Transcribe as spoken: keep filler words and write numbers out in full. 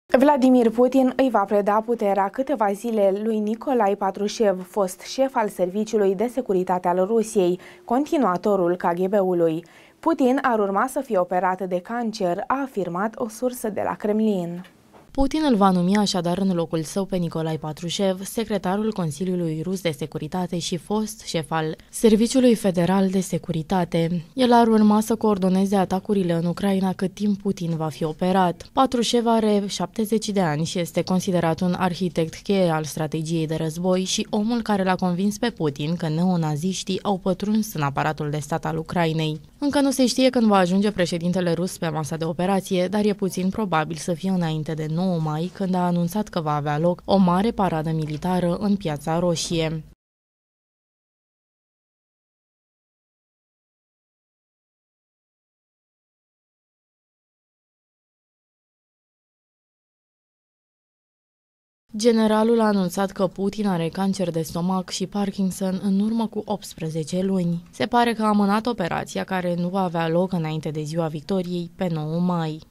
Vladimir Putin îi va preda puterea câteva zile lui Nicolae Patrușev, fost șef al Serviciului de Securitate al Rusiei, continuatorul K G B-ului. Putin ar urma să fie operat de cancer, a afirmat o sursă de la Kremlin. Putin îl va numi așadar în locul său pe Nicolae Patrușev, secretarul Consiliului Rus de Securitate și fost șef al Serviciului Federal de Securitate. El ar urma să coordoneze atacurile în Ucraina cât timp Putin va fi operat. Patrușev are șaptezeci de ani și este considerat un arhitect cheie al strategiei de război și omul care l-a convins pe Putin că neonaziștii au pătruns în aparatul de stat al Ucrainei. Încă nu se știe când va ajunge președintele rus pe masa de operație, dar e puțin probabil să fie înainte de nouă mai, când a anunțat că va avea loc o mare paradă militară în Piața Roșie. Generalul a anunțat că Putin are cancer de stomac și Parkinson în urmă cu optsprezece luni. Se pare că a amânat operația, care nu va avea loc înainte de ziua victoriei, pe nouă mai.